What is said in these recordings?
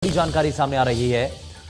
जानकारी सामने आ रही है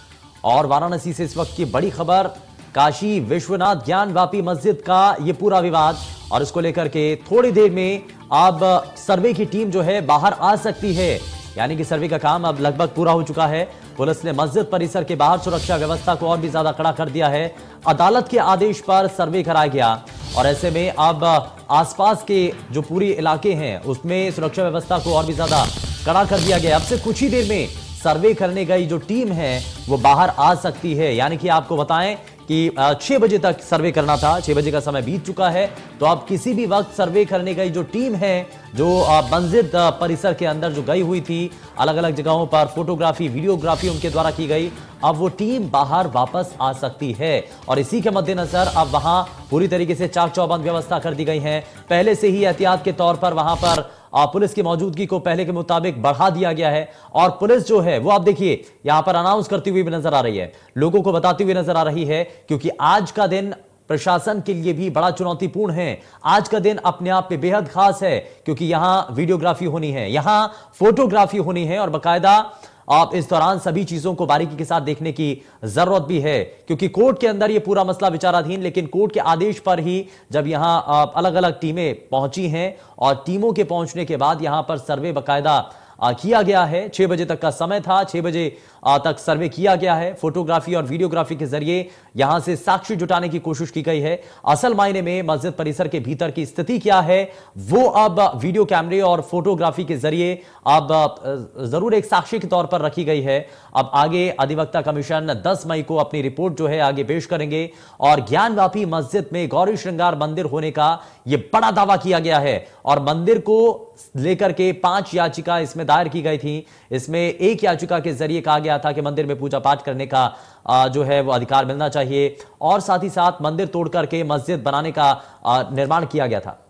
और वाराणसी से इस वक्त की बड़ी खबर, काशी विश्वनाथ ज्ञानवापी मस्जिद का ये पूरा विवाद और इसको लेकर के थोड़ी देर में अब सर्वे की टीम जो है बाहर आ सकती है। यानी कि सर्वे का काम अब लगभग पूरा हो चुका है। पुलिस ने मस्जिद परिसर के बाहर सुरक्षा व्यवस्था को और भी ज्यादा कड़ा कर दिया है। अदालत के आदेश पर सर्वे कराया गया और ऐसे में अब आसपास के जो पूरी इलाके हैं उसमें सुरक्षा व्यवस्था को और भी ज्यादा कड़ा कर दिया गया। अब से कुछ ही देर में सर्वे करने गई जो टीम है वो बाहर आ सकती है। यानी कि आपको बताएं कि 6 बजे तक सर्वे करना था, 6 बजे का समय बीत चुका है, तो अब किसी भी वक्त सर्वे करने गई जो टीम है जो मस्जिद परिसर के अंदर जो गई हुई थी, अलग अलग जगहों पर फोटोग्राफी वीडियोग्राफी उनके द्वारा की गई, अब वो टीम बाहर वापस आ सकती है। और इसी के मद्देनजर अब वहां पूरी तरीके से चाक चौबंद व्यवस्था कर दी गई है। पहले से ही एहतियात के तौर पर वहां पर पुलिस की मौजूदगी को पहले के मुताबिक बढ़ा दिया गया है और पुलिस जो है वो आप देखिए यहां पर अनाउंस करती हुई भी नजर आ रही है, लोगों को बताती हुई नजर आ रही है, क्योंकि आज का दिन प्रशासन के लिए भी बड़ा चुनौतीपूर्ण है। आज का दिन अपने आप में बेहद खास है क्योंकि यहां वीडियोग्राफी होनी है, यहां फोटोग्राफी होनी है और बाकायदा आप इस दौरान सभी चीजों को बारीकी के साथ देखने की जरूरत भी है क्योंकि कोर्ट के अंदर यह पूरा मसला विचाराधीन, लेकिन कोर्ट के आदेश पर ही जब यहां अलग अलग टीमें पहुंची हैं और टीमों के पहुंचने के बाद यहां पर सर्वे बाकायदा किया गया है। 6 बजे तक का समय था, 6 बजे तक सर्वे किया गया है। फोटोग्राफी और वीडियोग्राफी के जरिए यहां से साक्ष्य जुटाने की कोशिश की गई है। असल मायने में मस्जिद परिसर के भीतर की स्थिति क्या है वो अब वीडियो कैमरे और फोटोग्राफी के जरिए अब जरूर एक साक्ष्य के तौर पर रखी गई है। अब आगे अधिवक्ता कमीशन 10 मई को अपनी रिपोर्ट जो है आगे पेश करेंगे और ज्ञानवापी मस्जिद में गौरी श्रृंगार मंदिर होने का यह बड़ा दावा किया गया है और मंदिर को लेकर के 5 याचिका इसमें दायर की गई थी। इसमें एक याचिका के जरिए कहा गया था कि मंदिर में पूजा पाठ करने का जो है वो अधिकार मिलना चाहिए और साथ ही साथ मंदिर तोड़ करके मस्जिद बनाने का निर्माण किया गया था।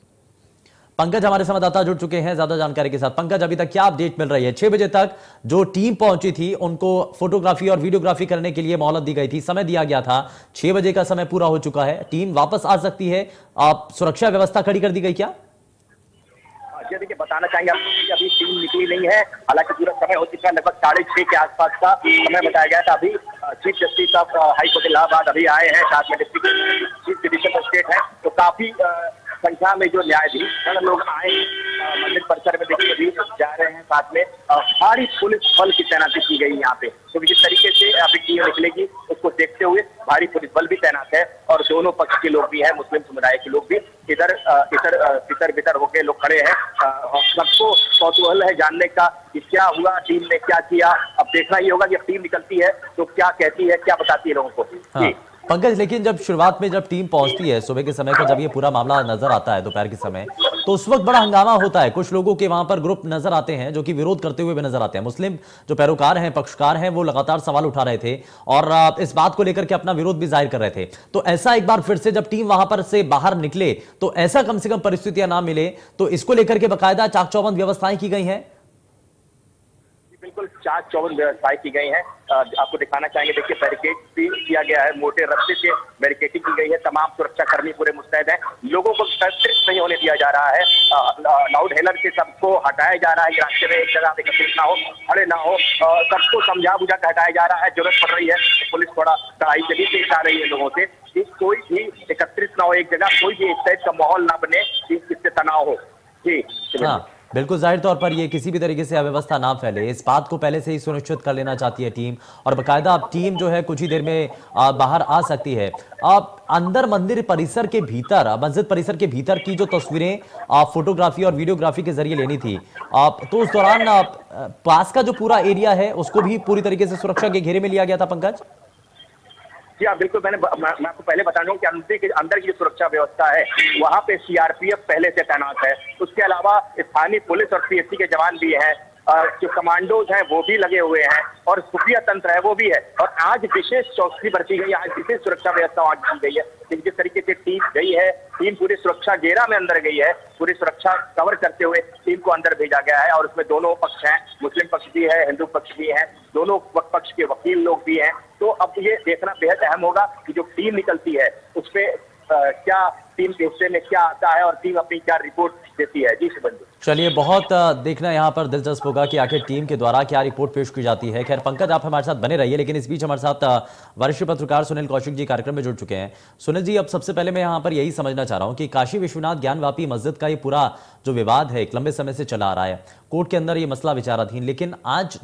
पंकज हमारे संवाददाता जुड़ चुके हैं ज्यादा जानकारी के साथ। पंकज, अभी तक क्या अपडेट मिल रही है? 6 बजे तक जो टीम पहुंची थी उनको फोटोग्राफी और वीडियोग्राफी करने के लिए मोहलत दी गई थी, समय दिया गया था। 6 बजे का समय पूरा हो चुका है, टीम वापस आ सकती है। सुरक्षा व्यवस्था खड़ी कर दी गई क्या? देखिए, बताना चाहेंगे आपको कि अभी टीम निकली नहीं है, हालांकि पूरा समय हो चुका है, लगभग 6:30 के आसपास का समय बताया गया था। अभी chief justice of high court Allahabad अभी आए हैं, साथ में डिस्ट्रिक्ट चीफ जुडिशियल मजिस्ट्रेट है, तो काफी संख्या में जो न्यायाधीश लोग आए मंदिर परिसर में देखिए अभी जा रहे हैं। साथ में भारी पुलिस बल की तैनाती की गई यहाँ पे, तो जिस तरीके से अभी टीम निकलेगी उसको देखते हुए भारी पुलिस बल भी तैनात है और दोनों पक्ष के लोग भी हैं, मुस्लिम समुदाय के लोग भी इधर बितर होके लोग खड़े हैं। सबको कौतूहल है जानने का कि क्या हुआ, टीम ने क्या किया। अब देखना ही होगा कि अब टीम निकलती है तो क्या कहती है, क्या बताती है लोगों को। हाँ। पंकज, लेकिन जब शुरुआत में जब टीम पहुंचती है सुबह के समय पर, जब ये पूरा मामला नजर आता है दोपहर के समय, तो उस वक्त बड़ा हंगामा होता है। कुछ लोगों के वहां पर ग्रुप नजर आते हैं जो कि विरोध करते हुए भी नजर आते हैं। मुस्लिम जो पैरोकार हैं, पक्षकार हैं, वो लगातार सवाल उठा रहे थे और इस बात को लेकर के अपना विरोध भी जाहिर कर रहे थे। तो ऐसा एक बार फिर से जब टीम वहां पर से बाहर निकले तो ऐसा कम से कम परिस्थितियां ना मिले, तो इसको लेकर के बाकायदा चाक चौबंद व्यवस्थाएं की गई हैं। बिल्कुल चाक चौबंद व्यवस्थाएं की गई हैं। आपको दिखाना चाहेंगे, देखिए बैरिकेड भी किया गया है, मोटे रस्ते से बैरिकेडिंग की गई है। तमाम सुरक्षा कर्मी पूरे मुस्तैद हैं, लोगों को एकत्रित नहीं होने दिया जा रहा है। लाउड हेलर से सबको हटाया जा रहा है, रास्ते में एक जगह एकत्रित ना हो, खड़े ना हो, सबको समझा बुझा कर हटाया जा रहा है। जरूरत पड़ रही है पुलिस थोड़ा कड़ाई से भी पेश आ रही है लोगों से कि कोई भी एकत्रित ना हो एक जगह, कोई भी इस टाइप का माहौल ना बने जिससे तनाव हो। जी हाँ, बिल्कुल जाहिर तौर पर ये किसी भी तरीके से अव्यवस्था ना फैले, इस बात को पहले से ही सुनिश्चित कर लेना चाहती है टीम और बाकायदा अब टीम जो है कुछ ही देर में बाहर आ सकती है। अब अंदर मंदिर परिसर के भीतर, मस्जिद परिसर के भीतर की जो तस्वीरें फोटोग्राफी और वीडियोग्राफी के जरिए लेनी थी, तो उस दौरान पास का जो पूरा एरिया है उसको भी पूरी तरीके से सुरक्षा के घेरे में लिया गया था। पंकज जी हाँ, बिल्कुल। मैं आपको पहले बता दूं कि अंदर की जो सुरक्षा व्यवस्था है वहाँ पे सीआरपीएफ पहले से तैनात है। उसके अलावा स्थानीय पुलिस और पीएससी के जवान भी हैं, जो कमांडोज हैं वो भी लगे हुए हैं और खुफिया तंत्र है वो भी है। और आज विशेष चौकसी बरती गई है, आज विशेष सुरक्षा व्यवस्था आज की गई है। जिस तरीके से टीम गई है, टीम पूरी सुरक्षा घेरा में अंदर गई है, पूरी सुरक्षा कवर करते हुए टीम को अंदर भेजा गया है और उसमें दोनों पक्ष हैं, मुस्लिम पक्ष भी है, हिंदू पक्ष भी है, दोनों पक्ष के वकील लोग भी हैं। तो अब ये देखना बेहद अहम होगा कि जो टीम निकलती है उस पर क्या टीम के हिस्से में क्या आता है और टीम अपनी क्या रिपोर्ट देती है। जी शुभंजू। चलिए, बहुत देखना यहाँ पर दिलचस्प होगा कि आखिर टीम के द्वारा क्या रिपोर्ट पेश की जाती है। खैर पंकज, आप हमारे साथ बने रहिए, लेकिन इस बीच हमारे साथ वरिष्ठ पत्रकार सुनील कौशिक जी कार्यक्रम में जुड़ चुके हैं। सुनील जी, अब सबसे पहले मैं यहाँ पर यही समझना चाह रहा हूँ कि काशी विश्वनाथ ज्ञानवापी मस्जिद का ये पूरा जो विवाद है एक लंबे समय से चला आ रहा है, कोर्ट के अंदर ये मसला विचाराधीन, लेकिन आज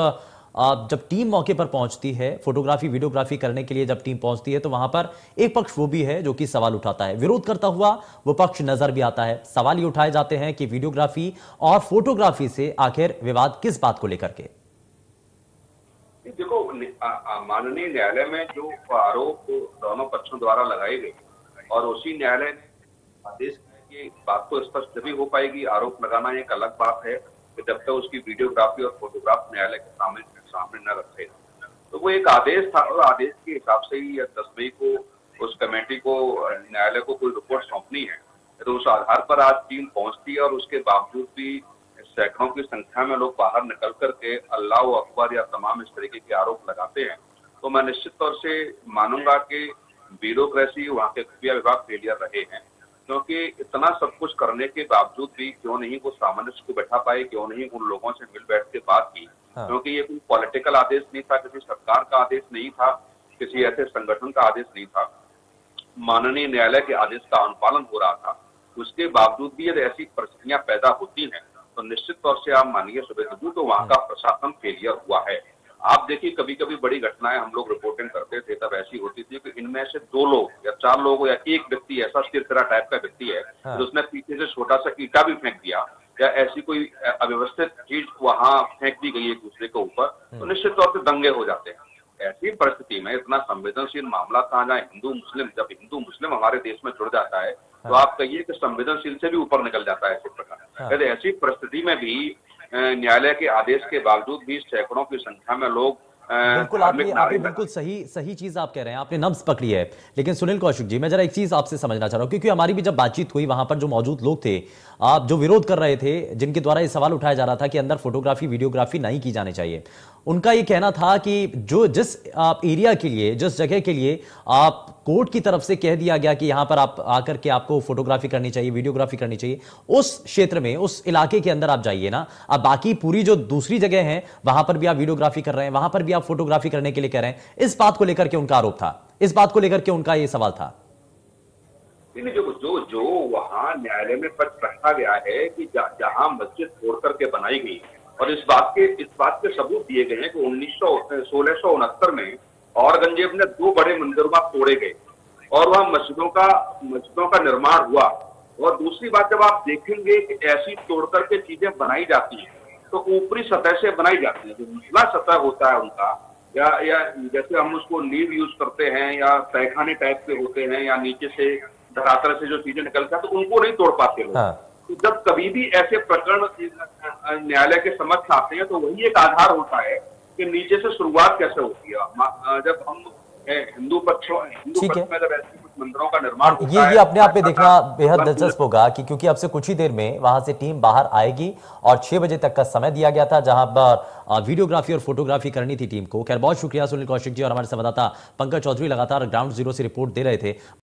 जब टीम मौके पर पहुंचती है, फोटोग्राफी वीडियोग्राफी करने के लिए जब टीम पहुंचती है, तो वहां पर एक पक्ष वो भी है जो कि सवाल उठाता है, विरोध करता हुआ वो पक्ष नजर भी आता है। सवाल ये उठाए जाते हैं कि वीडियोग्राफी और फोटोग्राफी से आखिर विवाद किस बात को लेकर के। देखो, माननीय न्यायालय में जो आरोप दोनों पक्षों द्वारा लगाए गए और उसी न्यायालय ने आदेश की बात तो स्पष्ट तभी हो पाएगी। आरोप लगाना एक अलग बात है कि जब तक उसकी वीडियोग्राफी और फोटोग्राफ न्यायालय के सामने न रखे, तो वो एक आदेश था और आदेश के हिसाब से ही 10 मई को उस कमेटी को न्यायालय को कोई रिपोर्ट सौंपनी है, तो उस आधार पर आज टीम पहुंचती है और उसके बावजूद भी सैकड़ों की संख्या में लोग बाहर निकल करके अल्लाह अकबर या तमाम इस तरीके के आरोप लगाते हैं, तो मैं निश्चित तौर से मानूंगा कि ब्यूरोक्रेसी वहाँ के खुफिया विभाग फेलियर रहे हैं, क्योंकि इतना सब कुछ करने के बावजूद भी क्यों नहीं वो सामंजस्य को बैठा पाए, क्यों नहीं उन लोगों से मिल बैठ के बात की। हाँ। क्योंकि ये कोई पॉलिटिकल आदेश नहीं था, किसी सरकार का आदेश नहीं था, किसी ऐसे संगठन का आदेश नहीं था, माननीय न्यायालय के आदेश का अनुपालन हो रहा था। उसके बावजूद भी यदि ऐसी परिस्थितियां पैदा होती हैं तो निश्चित तौर से आप मानिए सुबेदू, तो वहाँ का प्रशासन फेलियर हुआ है। आप देखिए, कभी कभी बड़ी घटनाएं हम लोग रिपोर्टिंग करते थे तब ऐसी होती थी कि इनमें से 2 लोग या 4 लोग या एक व्यक्ति ऐसा सिरफिरा टाइप का व्यक्ति है, हाँ, जो उसने पीछे से छोटा सा ईंटा भी फेंक दिया या ऐसी कोई अव्यवस्थित चीज वहां फेंक दी गई एक दूसरे के ऊपर, तो निश्चित तौर से दंगे हो जाते हैं। ऐसी परिस्थिति में इतना संवेदनशील मामला था, जहाँ जब हिंदू मुस्लिम हमारे देश में जुड़ जाता है, तो आप कहिए कि संवेदनशील से भी ऊपर निकल जाता है ऐसे प्रकार। यदि ऐसी परिस्थिति में भी न्यायालय के आदेश के बावजूद भी सैकड़ों की संख्या में लोग बिल्कुल, आपने बिल्कुल सही चीज आप कह रहे हैं, आपने नब्ज पकड़ी है। लेकिन सुनील कौशिक जी, मैं जरा एक चीज आपसे समझना चाह रहा हूं, क्योंकि हमारी भी जब बातचीत हुई, वहां पर जो मौजूद लोग थे, आप जो विरोध कर रहे थे, जिनके द्वारा ये सवाल उठाया जा रहा था कि अंदर फोटोग्राफी वीडियोग्राफी नहीं की जानी चाहिए, उनका ये कहना था कि जिस एरिया के लिए, जिस जगह के लिए आप कोर्ट की तरफ से कह दिया गया कि यहां पर आप आकर के आपको फोटोग्राफी करनी चाहिए, वीडियोग्राफी करनी चाहिए, उस क्षेत्र में, उस इलाके के अंदर आप जाइए ना। अब बाकी पूरी जो दूसरी जगह है, वहां पर भी आप वीडियोग्राफी कर रहे हैं, वहां पर भी आप फोटोग्राफी करने के लिए कह रहे हैं। इस बात को लेकर के उनका आरोप था, इस बात को लेकर के उनका यह सवाल था। जो वहां न्यायालय में पक्ष रखा गया है कि जहां मस्जिद तोड़ करके बनाई गई और इस बात के सबूत दिए गए हैं कि 1669 में औरंगजेब ने 2 बड़े मंदिर वहां तोड़े गए और वहां मस्जिदों का निर्माण हुआ। और दूसरी बात, जब आप देखेंगे कि ऐसी तोड़ करके चीजें बनाई जाती हैं तो ऊपरी सतह से बनाई जाती है, जो निचला सतह होता है उनका, या जैसे हम उसको नींव यूज करते हैं या तहखाने टाइप के होते हैं, या नीचे से धरातल से जो चीजें निकलती हैं, तो उनको नहीं तोड़ पाते लोग। हाँ। तो जब कभी भी ऐसे प्रकरण न्यायालय के समक्ष आते हैं तो वही एक आधार होता है कि नीचे से शुरुआत कैसे होती है। जब हम हिंदू पक्ष में जब ऐसे कुछ मंदिरों का निर्माण होता है, ये अपने आप में देखना बेहद दिलचस्प होगा कि क्योंकि अब से कुछ ही देर में वहां से टीम बाहर आएगी और 6 बजे तक का समय दिया गया था, जहां पर वीडियोग्राफी और फोटोग्राफी करनी थी टीम को। खैर, बहुत शुक्रिया सुनील कौशिक जी, और हमारे संवाददाता पंकज चौधरी लगातार ग्राउंड जीरो से रिपोर्ट दे रहे थे।